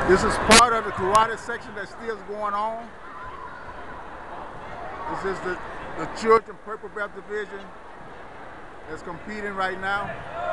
This is part of the karate section that still is going on. This is the children purple belt division that's competing right now.